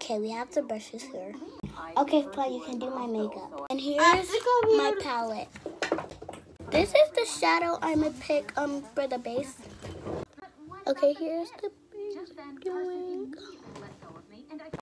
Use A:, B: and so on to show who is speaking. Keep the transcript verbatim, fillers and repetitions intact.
A: Okay, we have the brushes here. Okay, fine, you can do my makeup. And here's my palette. This is the shadow I'm gonna pick um for the base. Okay, here's the base I'm doing.